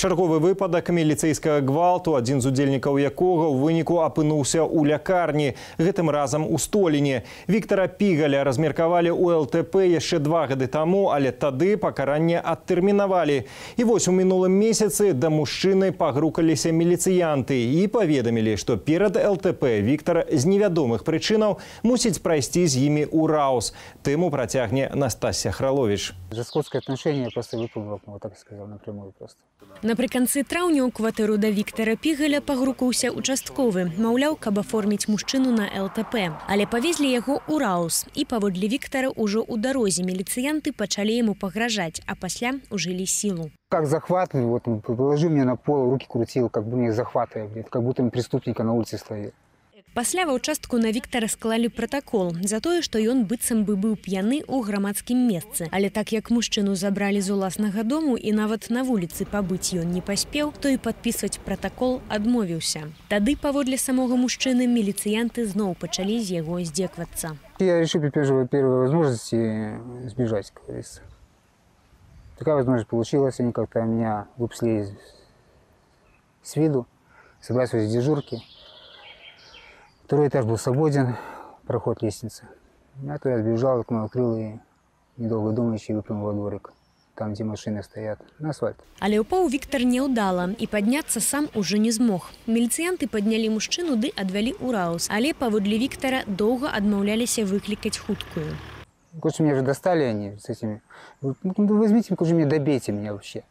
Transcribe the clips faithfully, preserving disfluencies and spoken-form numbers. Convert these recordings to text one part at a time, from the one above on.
Чарговы выпадак міліцэйскага гвалту, адзін з удзельнікаў якога ў выніку апынуўся ў лякарні, гэтым разам у Століне. Віктара Пігаля размеркавалі ў эл тэ пэ яшчэ два гады таму, але тады пакаранне адтэрмінавалі. І вось у мінулым месяцы да мужчыны пагрукаліся міліцыянты і паведамілі, што перад эл тэ пэ Віктар з невядомых прычынаў мусіць прайсці з імі ў раус. Тэму працягне Настасья Хралович. Жесткое отношение просто выпал, вот так сказал напрямую просто. Напрыканцы траўня ў кватэру да Віктара Пігаля пагрукаўся участковы. Маўляў, каб аформіць мужчыну на эл тэ пэ. Але павезлі яго ў раус. І паводле Віктара ўжо ў дарозе міліцыянты пачалі яму пагражаць, а пасля ужылі сілу. Как захватывали, вот положил мне на пол, руки крутил, как бы мне захватывали, как будто преступника на улице стоит. Пасля ва ўчастку на Віктара склалі пратакол за тое, што ён быццам бы быў п'яны ў грамадскім месцы. Але так як мужчыну забралі з уласнага дому і нават на вуліцы пабыць ён не паспеў, то і падпісваць пратакол адмовіўся. Тады, паводле самога мужчыны, міліцыянты зноў пачалі з яго здзеквацца. Я решил при первой возможности сбежать, как говорится. Такая возможность получилась, они как-то меня выпустили с виду, собрались возле дежурки. Второй этаж был свободен, проход лестницы. Я туда сбежал, окно открыл и, недолго думаючи, выпрыгнул во дворик, там, где машины стоят, на асфальт. Але ўпаў Віктар няўдала і падняцца сам уже не змог. Міліцыянты паднялі мужчыну ды адвялі ў раус, але паводле Віктара доўга адмаўляліся выклікаць хуткую. Короче, меня же достали они с этими. Ну, возьмите, короче, меня добейте меня вообще.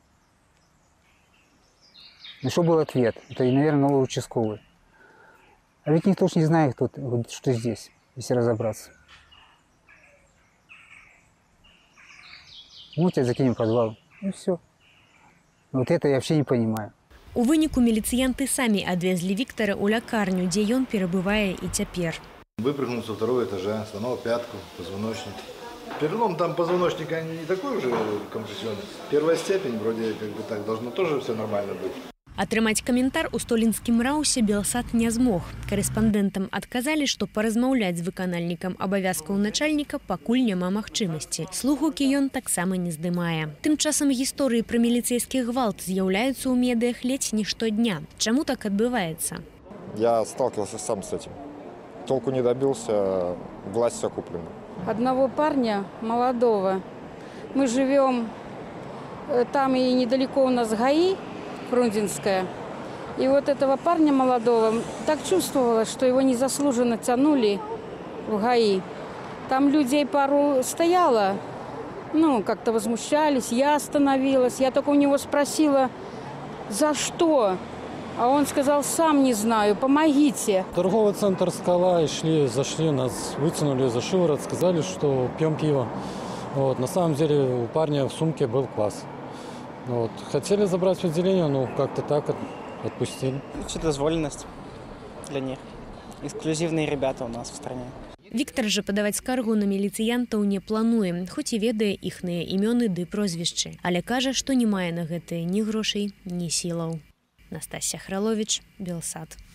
Ну, что был ответ? Это, наверное, новый участковый. А ведь никто ж не знает, кто, что здесь, если разобраться. Ну, тебя закинем в подвал, и все. Вот это я вообще не понимаю. У выніку міліцыянты самі адвезлі Віктара ў лякарню, дзе ён перабывае і цяпер. Выпрыгнул со второго этажа, сломал пятку, позвоночник. Перелом там позвоночника не такой уже компрессионный. Первая степень, вроде как бы так, должно тоже все нормально быть. Атрымаць каментар у столінскім раусе Белсат не змог. Карэспандэнтам адказалі, што паразмаўляць з выканальнікам абавязкаў начальніка пакуль няма магчымасці. Слухаўкі ён таксама не здымае. Тым часам гісторыі пра міліцэйскі гвалт з'яўляюцца ў медыях ледзь не штодня. Чаму так адбываецца? Я сталкивался сам с этим. Толку не добился, власть все куплена. Одного парня, молодого. Мы живем там и недалеко у нас ГАИ, Фрунзенская. И вот этого парня молодого так чувствовала, что его незаслуженно тянули в ГАИ. Там людей пару стояло, ну, как-то возмущались, я остановилась. Я только у него спросила, за что? А он сказал, сам не знаю, помогите. Торговый центр «Скала» и шли, зашли, нас вытянули за шиворот, сказали, что пьем пиво. Вот, на самом деле у парня в сумке был квас. Вот. Хотели забрать в отделение, но как-то так отпустили. Вседозволенность для них. Эксклюзивные ребята у нас в стране. Віктар жа падаваць скаргу на міліцыянтаў не плануе, хоць і ведае іхныя імёны ды прозвішчы. Але кажа, што не мае на гэтыя ні грошай, ні сілаў. Настасья Хралович, Белсат.